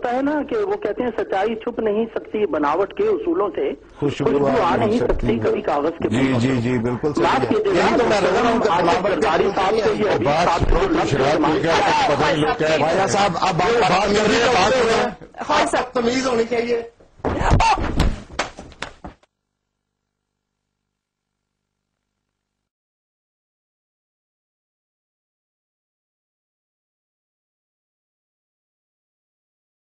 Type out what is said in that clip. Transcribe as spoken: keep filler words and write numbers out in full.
है ना कि वो कहते हैं सच्चाई छुप नहीं सकती बनावट के उसूलों से, खुशबू आ नहीं सकती कभी कागज के। जी जी जी बिल्कुल माफ कीजिएगा, तो मैं लग रहा हूँ सरकारी साहब से ये अभी भाई साहब अब बात तमीज होनी चाहिए।